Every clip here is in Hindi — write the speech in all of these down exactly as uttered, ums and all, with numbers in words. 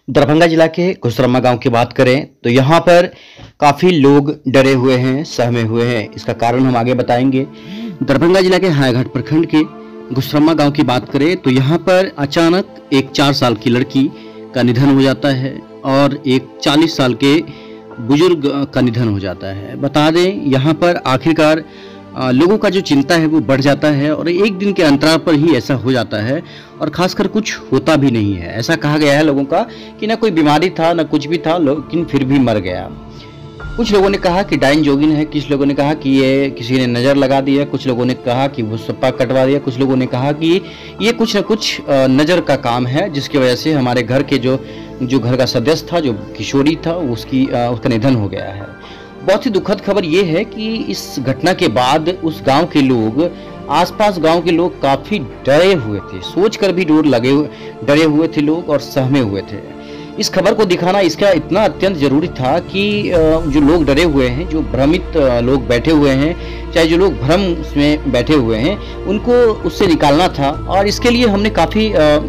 दरभंगा जिला के घुसरम्मा गांव की बात करें तो यहाँ पर काफ़ी लोग डरे हुए हैं, सहमे हुए हैं। इसका कारण हम आगे बताएंगे। दरभंगा जिला के हायाघाट प्रखंड के घुसरम्मा गांव की बात करें तो यहाँ पर अचानक एक चार साल की लड़की का निधन हो जाता है और एक चालीस साल के बुजुर्ग का निधन हो जाता है। बता दें यहाँ पर आखिरकार लोगों का जो चिंता है वो बढ़ जाता है और एक दिन के अंतराल पर ही ऐसा हो जाता है और खासकर कुछ होता भी नहीं है। ऐसा कहा गया है लोगों का कि ना कोई बीमारी था ना कुछ भी था, लेकिन फिर भी मर गया। कुछ लोगों ने कहा कि डाइन जोगिन है, कुछ लोगों ने कहा कि ये किसी ने नज़र लगा दिया, कुछ लोगों ने कहा कि वो सप्पा कटवा दिया, कुछ लोगों ने कहा कि ये कुछ न कुछ नज़र का काम है जिसकी वजह से हमारे घर के जो जो घर का सदस्य था, जो किशोरी था, उसकी उसका निधन हो गया है। बहुत ही दुखद खबर ये है कि इस घटना के बाद उस गांव के लोग, आसपास गांव के लोग काफ़ी डरे हुए थे, सोचकर भी डर लगे डरे हुए थे लोग और सहमे हुए थे। इस खबर को दिखाना इसका इतना अत्यंत जरूरी था कि जो लोग डरे हुए हैं, जो भ्रमित लोग बैठे हुए हैं, चाहे जो लोग भ्रम में बैठे हुए हैं, उनको उससे निकालना था। और इसके लिए हमने काफ़ी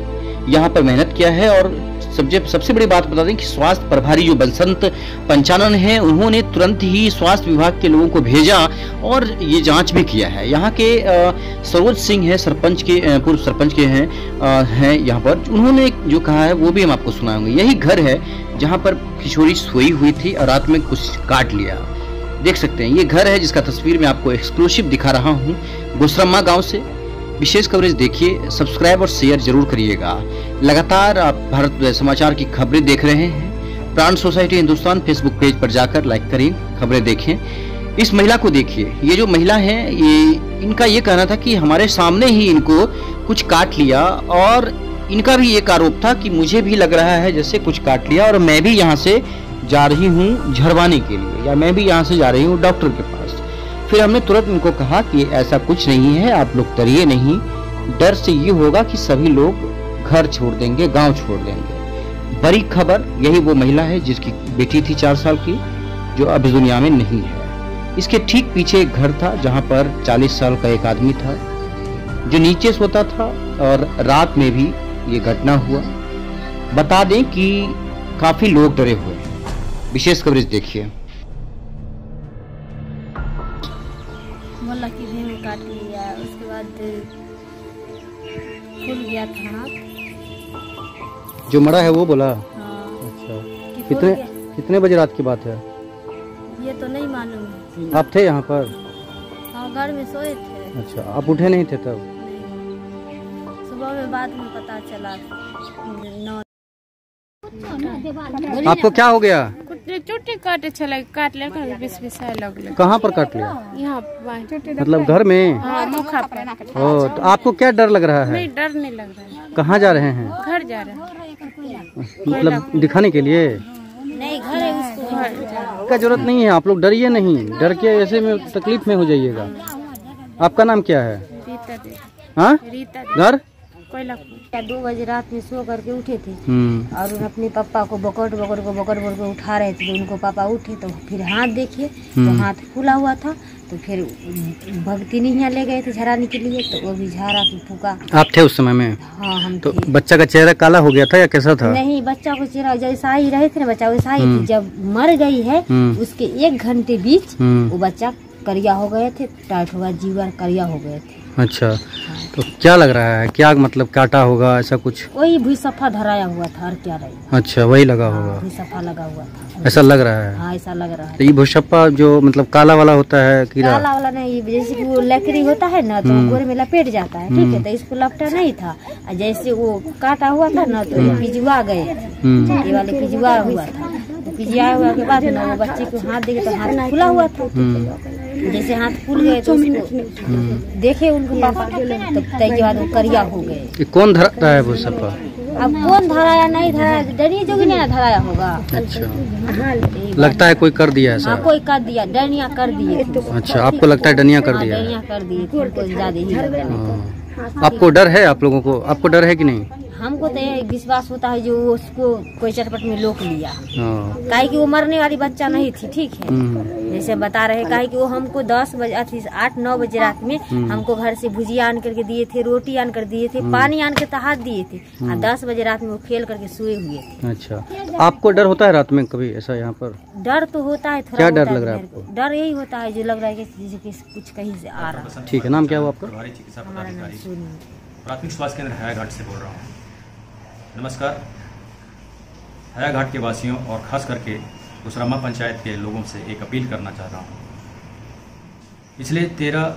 यहाँ पर मेहनत किया है। और सबसे सबसे बड़ी बात बता दें कि स्वास्थ्य प्रभारी जो बसंत पंचानन है, उन्होंने तुरंत ही स्वास्थ्य विभाग के लोगों को भेजा और ये जांच भी किया है। यहाँ के सरोज सिंह है, सरपंच के पूर्व सरपंच के हैं हैं यहाँ पर, उन्होंने जो कहा है वो भी हम आपको सुनाएंगे। यही घर है जहाँ पर किशोरी सोई हुई थी और रात में कुछ काट लिया। देख सकते हैं ये घर है जिसका तस्वीर मैं आपको एक्सक्लूसिव दिखा रहा हूँ घुसरम्मा गाँव से। विशेष कवरेज देखिए, सब्सक्राइब और शेयर जरूर करिएगा। लगातार आप भारत समाचार की खबरें देख रहे हैं। प्राण सोसाइटी हिंदुस्तान फेसबुक पेज पर जाकर लाइक करें, खबरें देखें। इस महिला को देखिए, ये जो महिला है, ये इनका ये कहना था कि हमारे सामने ही इनको कुछ काट लिया और इनका भी एक आरोप था कि मुझे भी लग रहा है जैसे कुछ काट लिया और मैं भी यहाँ से जा रही हूँ झड़वाने के लिए, या मैं भी यहाँ से जा रही हूँ डॉक्टर के पास। फिर हमने तुरंत उनको कहा कि ऐसा कुछ नहीं है, आप लोग डरिए नहीं। डर से ये होगा कि सभी लोग घर छोड़ देंगे, गांव छोड़ देंगे। बड़ी खबर, यही वो महिला है जिसकी बेटी थी चार साल की, जो अब इस दुनिया में नहीं है। इसके ठीक पीछे एक घर था जहां पर चालीस साल का एक आदमी था जो नीचे सोता था और रात में भी ये घटना हुआ। बता दें कि काफी लोग डरे हुए हैं। विशेष कवरेज देखिए। बोला कि भीम काट लिया, उसके बाद फूल गया था हाथ। जो मरा है वो बोला? हाँ। अच्छा, कितने कितने बजे रात की बात है? ये तो नहीं मालूम है। आप थे यहाँ पर? हाँ, घर में सोए थे। अच्छा, आप उठे नहीं थे तब? नहीं, सुबह में बाद में पता चला। नौ आपको क्या हो गया? चोटी काटे चला काट ले लग। कहाँ पर काट लिया? यहाँ मतलब घर में? हाँ, मुखा पर। ओ, तो आपको क्या डर लग रहा है? नहीं, डर नहीं लग रहा है। कहाँ जा रहे हैं? घर जा रहे हैं। मतलब दिखाने के लिए? नहीं, घर है उसको। घर का जरूरत नहीं है, आप लोग डरिए नहीं। डर के ऐसे में तकलीफ में हो जाइएगा। आपका नाम क्या है? हाँ, घर दो बजे रात में सो करके उठे थे और अपने पापा को बकट बकट को बकट बकट को उठा रहे थे। तो उनको पापा उठे तो फिर हाथ देखे तो हाथ फूला हुआ था। तो फिर भक्ति नहीं यहाँ ले गए थे झड़ाने के लिए, तो वो भी झाड़ा की फूका। आप थे उस समय में? हाँ, हम तो थे। बच्चा का चेहरा काला हो गया था या कैसा था? नहीं, बच्चा को चेहरा जैसा ही रहे थे ना, बच्चा वैसा ही थी। जब मर गई है उसके एक घंटे बीच वो बच्चा करिया हो गए थे, टाइट हो गया, जीवन करिया हो गए थे। अच्छा, तो क्या लग रहा है, क्या मतलब काटा होगा ऐसा कुछ? वही भूसफा धराया हुआ था और क्या रही। अच्छा, वही लगा होगा। भूसफा लगा हुआ था, ऐसा लग रहा है। हाँ, ऐसा लग रहा है। तो ये भूसफा जो मतलब काला वाला होता है, कीड़ा काला वाला नहीं, जैसे कि वो लकड़ी होता है ना तो गोरे में लपेट जाता है, ठीक है। तो इसको लपटा नहीं था, जैसे वो काटा हुआ था ना तो पिजवा गए थे, ये वाले पिजवा हुआ था। तो पिजवा हुआ के बाद ना वो बच्चे को हाथ देखे तो हाथ खुला हुआ था। जैसे हाथ फूल गए तो उसको देखे उनको पापा, तब के बाद वो करिया हो गए। कौन धराता है भूसफा? अब कौन धराया नहीं धराया, डरिए जोगी ने धराया होगा। अच्छा, लगता है कोई कर दिया ऐसा? हाँ, कोई कर दिया, डनिया कर दिए। अच्छा, आपको लगता है डनिया कर दिया? डनिया कर दिए, ज्यादा ही। आपको डर है? आप लोगों को आपको डर है कि नहीं? हमको तो ये विश्वास होता है जो उसको कोई चटपट में लोक लिया, काहे कि वो मरने वाली बच्चा नहीं थी, ठीक है। जैसे बता रहे काहे कि वो हमको दस बजे अथी आठ नौ बजे रात में हमको घर से भुजिया आन करके दिए थे, रोटी आन कर दिए थे, पानी आन के तहात दिए थे, और दस बजे रात में वो खेल करके सोए हुए थे। अच्छा, आपको डर होता है रात में कभी ऐसा यहाँ पर? डर तो होता है, थोड़ा क्या डर लग रहा है आपको? डर यही होता है जो लग रहा है कि कुछ कहीं से आ रहा है। ठीक है, नाम क्या हुआ आपका? हमारा नाम सोनी। प्राथमिक स्वास्थ्य केंद्र हयाघाट से बोल रहा हूँ। नमस्कार। हयाघाट के वासियों और खास करके गुसरामा पंचायत के लोगों से एक अपील करना चाह रहा हूँ। पिछले तेरह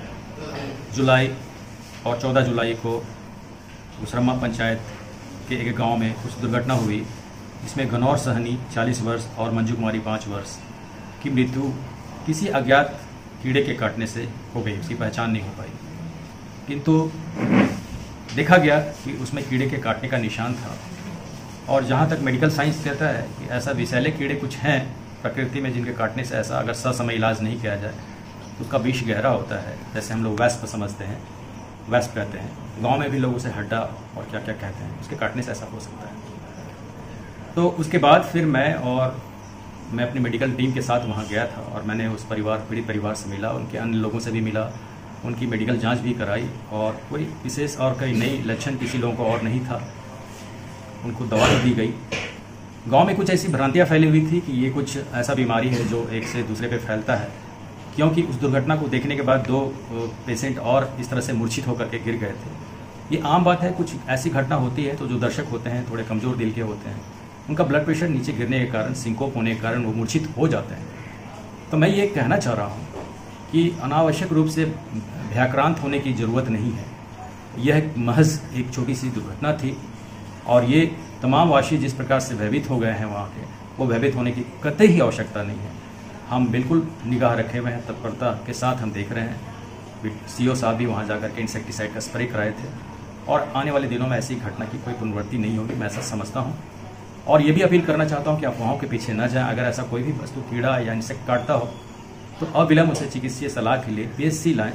जुलाई और चौदह जुलाई को गुसरामा पंचायत के एक गांव में कुछ दुर्घटना हुई, जिसमें गनौर सहनी चालीस वर्ष और मंजू कुमारी पाँच वर्ष की मृत्यु किसी अज्ञात कीड़े के काटने से हो गई। उसकी पहचान नहीं हो पाई, किंतु देखा गया कि उसमें कीड़े के काटने का निशान था। और जहाँ तक मेडिकल साइंस कहता है कि ऐसा विषैले कीड़े कुछ हैं प्रकृति में जिनके काटने से ऐसा अगर ससमय इलाज नहीं किया जाए तो उसका विष गहरा होता है। जैसे हम लोग वैस्प समझते हैं, वैस्प कहते हैं, गांव में भी लोग उसे हड्डा और क्या क्या कहते हैं, उसके काटने से ऐसा हो सकता है। तो उसके बाद फिर मैं और मैं अपनी मेडिकल टीम के साथ वहाँ गया था और मैंने उस परिवार पीड़ित परिवार से मिला, उनके अन्य लोगों से भी मिला, उनकी मेडिकल जांच भी कराई और कोई विशेष और कोई नई लक्षण किसी लोगों को और नहीं था। उनको दवा दी गई। गांव में कुछ ऐसी भ्रांतियां फैली हुई थी कि ये कुछ ऐसा बीमारी है जो एक से दूसरे पे फैलता है, क्योंकि उस दुर्घटना को देखने के बाद दो पेशेंट और इस तरह से मूर्छित होकर के गिर गए थे। ये आम बात है, कुछ ऐसी घटना होती है तो जो दर्शक होते हैं थोड़े कमज़ोर दिल के होते हैं, उनका ब्लड प्रेशर नीचे गिरने के कारण, सिंकोप होने के कारण वो मूर्छित हो जाते हैं। तो मैं ये कहना चाह रहा हूँ कि अनावश्यक रूप से भयाक्रांत होने की ज़रूरत नहीं है। यह महज एक छोटी सी दुर्घटना थी और ये तमाम वासी जिस प्रकार से भयभीत हो गए हैं वहाँ के, वो भयभीत होने की कतई ही आवश्यकता नहीं है। हम बिल्कुल निगाह रखे हुए हैं, तत्परता के साथ हम देख रहे हैं। सीओ साहब भी वहाँ जाकर के इंसेक्टिसाइड का स्प्रे कराए थे और आने वाले दिनों में ऐसी घटना की कोई पुनरावृत्ति नहीं होगी, मैं ऐसा समझता हूँ। और ये भी अपील करना चाहता हूँ कि अफवाहों के पीछे न जाएं। अगर ऐसा कोई भी वस्तु कीड़ा या इंसेक्ट काटता हो तो अविलंब उसे चिकित्सीय सलाह के लिए पीएचसी लाएं।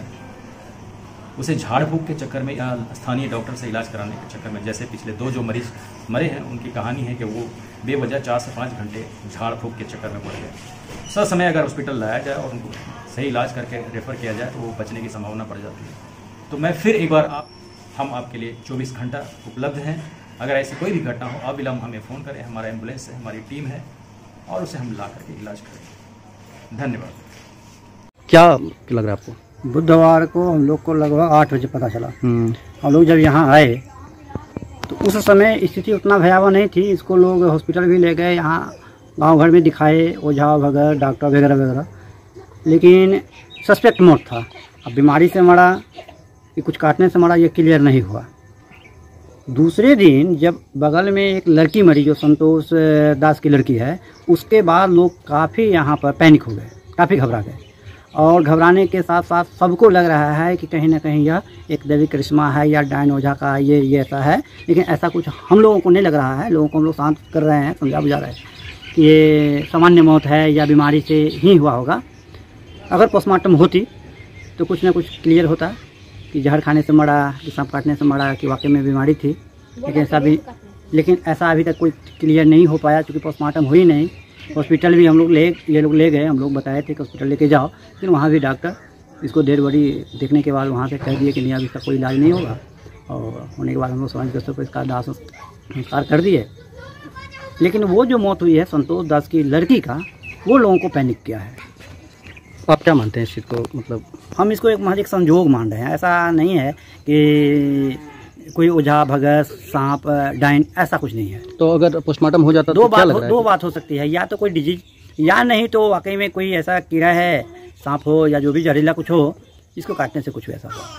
उसे झाड़ फूक के चक्कर में या स्थानीय डॉक्टर से इलाज कराने के चक्कर में, जैसे पिछले दो जो मरीज मरे हैं उनकी कहानी है कि वो बेवजह चार से पाँच घंटे झाड़ फूक के चक्कर में पड़ गए। सब समय अगर हॉस्पिटल लाया जाए और उनको सही इलाज करके रेफर किया जाए तो वो बचने की संभावना बढ़ जाती है। तो मैं फिर एक बार आप हम आपके लिए चौबीस घंटा उपलब्ध हैं। अगर ऐसी कोई भी घटना हो अविलंब हमें फ़ोन करें, हमारा एम्बुलेंस है, हमारी टीम है और उसे हम ला करके इलाज करें। धन्यवाद। क्या लग रहा है आपको? बुधवार को हम लोग को लगभग आठ बजे पता चला। हम लोग जब यहाँ आए तो उस समय स्थिति उतना भयावह नहीं थी। इसको लोग हॉस्पिटल भी ले गए, यहाँ गांव घर में दिखाए, ओझा वगैरह डॉक्टर वगैरह वगैरह, लेकिन सस्पेक्ट मौत था। अब बीमारी से मरा कि कुछ काटने से मरा ये क्लियर नहीं हुआ। दूसरे दिन जब बगल में एक लड़की मरी जो संतोष दास की लड़की है, उसके बाद लोग काफ़ी यहाँ पर पैनिक हो गए, काफ़ी घबरा गए और घबराने के साथ साथ सबको लग रहा है कि कहीं ना कहीं यह एक दैविक करिश्मा है या डायन ओझा का ये ये ऐसा है। लेकिन ऐसा कुछ हम लोगों को नहीं लग रहा है। लोगों को हम लोग शांत कर रहे हैं, समझा बुझा रहे हैं कि ये सामान्य मौत है या बीमारी से ही हुआ होगा। अगर पोस्टमार्टम होती तो कुछ ना कुछ क्लियर होता कि जहर खाने से मरा, कि सांप काटने से मरा, कि वाकई में बीमारी थी। लेकिन ऐसा भी लेकिन ऐसा अभी तक कोई क्लियर नहीं हो पाया, क्योंकि पोस्टमार्टम हुई नहीं। हॉस्पिटल भी हम लोग ले ये लोग ले गए, हम लोग बताए थे कि हॉस्पिटल लेके जाओ, लेकिन वहाँ भी डॉक्टर इसको डेड बॉडी देखने के बाद वहाँ से कह दिए कि नहीं, अभी इसका कोई इलाज नहीं होगा। और होने के बाद हम लोग समझ गए तो इसका दाह संस्कार कर दिए। लेकिन वो जो मौत हुई है संतोष दास की लड़की का, वो लोगों को पैनिक किया है। आप क्या मानते हैं इस चीज़ को? मतलब हम इसको एक महज एक संजोग मान रहे हैं। ऐसा नहीं है कि कोई ओझा भगत सांप डाइन, ऐसा कुछ नहीं है। तो अगर पोस्टमार्टम हो जाता दो तो बात क्या लग रहा है? दो बात हो सकती है, या तो कोई डिजीज या नहीं तो वाकई में कोई ऐसा कीड़ा है, सांप हो या जो भी जहरीला कुछ हो, इसको काटने से कुछ ऐसा हुआ।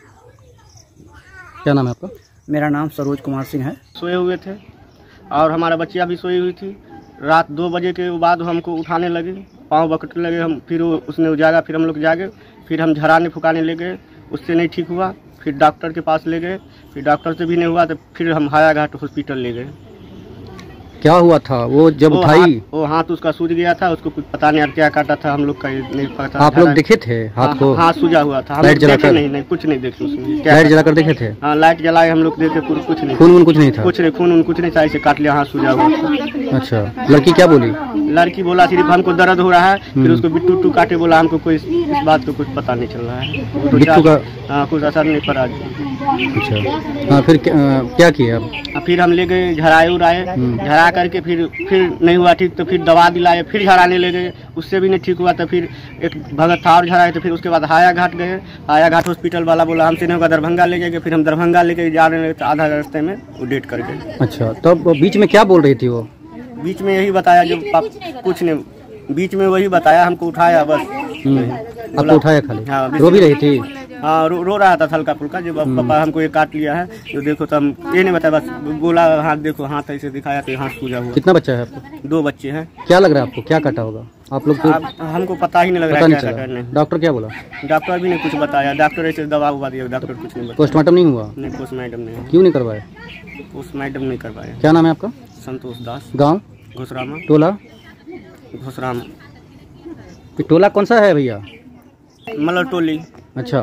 क्या नाम है आपका? मेरा नाम सरोज कुमार सिंह है। सोए हुए थे और हमारा बच्चिया भी सोई हुई थी। रात दो बजे के बाद हमको उठाने लगे, पाँव बकटने लगे। हम फिर उसने जागा, फिर हम लोग जागे, फिर हम झराने फुकाने लगे, उससे नहीं ठीक हुआ। फिर डॉक्टर के पास ले गए, फिर डॉक्टर से भी नहीं हुआ तो फिर हम हयाघाट हॉस्पिटल ले गए। क्या हुआ था वो जब वो उठाई? हाथ, वो हाथ उसका सूज गया था, उसको कुछ पता नहीं क्या काटा था, हम लोग का नहीं पता। आप लोग देखे थे हाथ को? हाथ सूजा हुआ था, हम लाइट लोग देखे जलाकर? नहीं, नहीं कुछ नहीं देखे उसमें। लाइट जलाकर देखे थे? हाँ लाइट जलाए हम लोग देखे, कुछ नहीं, खून वून कुछ नहीं था? कुछ नहीं, खून कुछ नहीं था, ऐसे काट लिया, हाथ सूजा हुआ था। अच्छा, लड़की क्या बोली? लड़की बोला सिर्फ हमको दर्द हो रहा है, फिर उसको बिट्टू बिट्टू काटे बोला, हमको कोई इस बात को कुछ पता नहीं चल रहा है। तो बिट्टू का हाँ कुछ असर नहीं पड़ा। अच्छा हाँ, फिर क्या, क्या किया? फिर हम ले गए झराए उड़ाए, झरा करके फिर फिर नहीं हुआ ठीक तो फिर दवा दिलाए, फिर झराने ले गए, उससे भी नहीं ठीक हुआ तो फिर एक भगत था और झराए, तो फिर उसके बाद हाया घाट गए। हाया घाट हॉस्पिटल वाला बोला हमसे नहीं होगा, दरभंगा ले गए, फिर हम दरभंगा लेके जा रहे तो आधा रास्ते में वो डेट कर गए। अच्छा, तब बीच में क्या बोल रही थी वो? बीच में यही बताया जो कुछ नहीं, बीच में वही बताया, हमको उठाया बस। आपको उठाया खाली? हाँ, रो भी रही थी? हाँ रो, रो रहा था हल्का फुल्का, जब पापा हमको ये काट लिया है तो देखो, तो हम ये नहीं बताया, बस बोला हाथ देखो, हाथ ऐसे दिखाया तो हाथ सूजा हुआ। कितना बच्चा है आपको? दो बच्चे हैं। क्या लग रहा है आपको, क्या काटा होगा? आप लोग तो हमको पता ही नहीं लग पता रहा नहीं क्या चला। करने। डॉक्टर क्या बोला? डॉक्टर भी ने कुछ बताया, डॉक्टर ऐसे दवा उवा दिया, डॉक्टर कुछ नहीं बताया। पोस्टमार्टम नहीं हुआ? नहीं पोस्टमार्टम नहीं, क्यों नहीं करवाए? पोस्टमार्टम नहीं करवाया। क्या नाम है आपका? संतोष दास। गाँव? घुसरामा। टोला? घुसरामा। टोला कौन सा है भैया? मलर टोली। अच्छा,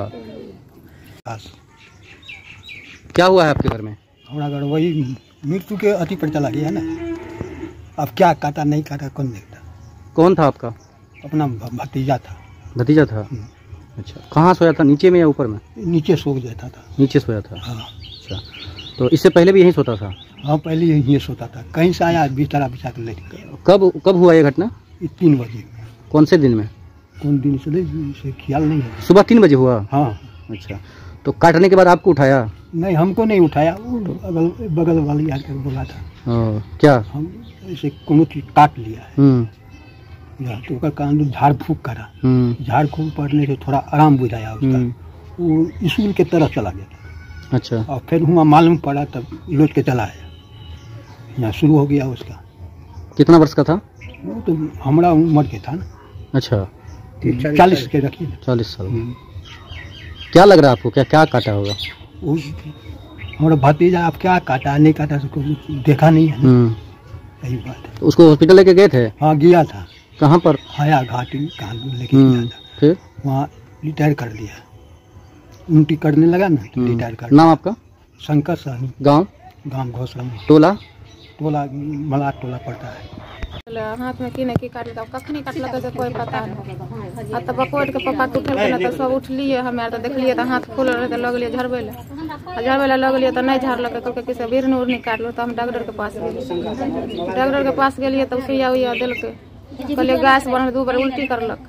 क्या हुआ है आपके घर में? हमारा घर वही मृत्यु के अति पर चला गया है ना। अब क्या काटा नहीं काटा कौन देखता। कौन था आपका? अपना भ- भतीजा था। भतीजा था? अच्छा, कहाँ सोया था, नीचे में या ऊपर में? नीचे सो जाता था। नीचे सोया था? हाँ अच्छा, तो इससे पहले भी यहीं सोता था? हाँ, पहले यही सोता था, कहीं से आया बिस्तरा बिछा कर लेट गया। कब कब हुआ ये घटना? ये तीन बजे। कौन से दिन में? कौन दिन से ले इसे ख्याल नहीं है। सुबह तीन बजे हुआ? हाँ। अच्छा, तो काटने के बाद आपको उठाया? नहीं, हमको नहीं उठाया, वो अगल बगल वाली आकर बोला था। ओ, क्या? हम ऐसे कोनो चीज काट लिया है हम्म या तो उसका कान झाड़ फूक करा। हम्म झाड़ फूक पड़ने से थोड़ा आराम बुझाया उसका। हम्म, वो स्कूल के तरफ चला गया अच्छा, और फिर हुआ मालूम पड़ा तब लौट के चला आया। यहाँ शुरू हो गया उसका। कितना वर्ष का था? वो तो हमारा उम्र के था ना। अच्छा, चालीस के रखिए ना। चालीस साल। क्या लग रहा है आपको, क्या क्या काटा होगा? वो हमारा भतीजा अब क्या काटा नहीं काटा उसको देखा नहीं है ना। हम्म, सही बात है। तो उसको हॉस्पिटल लेके गए थे? हाँ गया था। कहाँ पर? हाया घाट कहाँ लेके हम्म, गया था। फिर वहाँ रिटायर कर दिया, उल्टी करने लगा ना तो हम्म, रिटायर कर नाम आपका? शंकर साहनी। गांव? गांव घोसला में। टोला? टोला मला टोला पड़ता है। हाथ में की की काट कखनी काटल तो कोई पता नहीं। आ तब बकोट के पप्पा के उठल ना तो सब उठलिए, हमें तो देखलिए तो हाथ खोल रहे तो लग लिए झड़बे ला, झड़बे ला लग लिए तो नहीं झड़लक, कहलकै किसी बिरन उड़नी काटलो। तो हम डॉक्टर के पास गेलिए, डॉक्टर के पास गेलिए तब सुइया उइया देलकै, कहलिए गैस बनल, दू बार उल्टी करलक,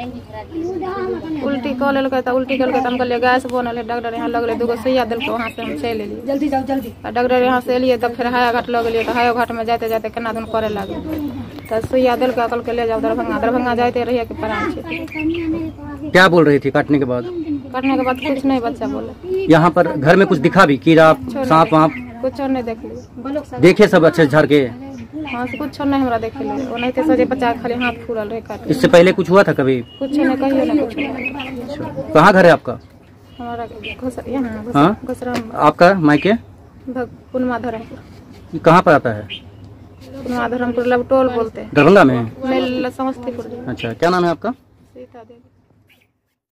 उल्टी कऽ लेलकै तऽ उल्टी केलकै तऽ हम कहलिए गैस बनल है। डॉक्टर यहाँ लगले दूगो सुइया देलकै, वहाँ से हम चलि एलिए। जल्दी जाओ जल्दी। डॉक्टर यहाँ से एलिए तब फिर हाया घाट लग गेलिए, तो हाया घाट में जाते जाते केना दिन करे लागल, तो सुइया देलकै, कहलकै ले जाओ दरभंगा। दरभंगा जाते रहिए कि प्राण छै। क्या बोल रही थी काटने के बाद? काटने के बाद कुछ नहीं बच्चा बोले। यहाँ पर घर में कुछ दिखा भी, कीड़ा सांप वाप कुछ नहीं देख लिये, देखे सब अच्छे से झड़ के? हाँ कुछ नहीं हमरा देखे लिए, वो नहीं थे सोचे बच्चा खाली हाथ फूलल रहे काट। इससे पहले कुछ हुआ था कभी? कुछ नहीं, कहियो ना कुछ नहीं। कहाँ घर है आपका? हमारा घोस- यहाँ घोस- हाँ? घोसराम आपका मायके पुनमा धरमपुर। ये कहाँ पर आता है? पुनमा धरमपुर लबटोल बोलते हैं, दरभंगा में? नहीं समस्तीपुर। अच्छा, क्या नाम है आपका? सीता देवी।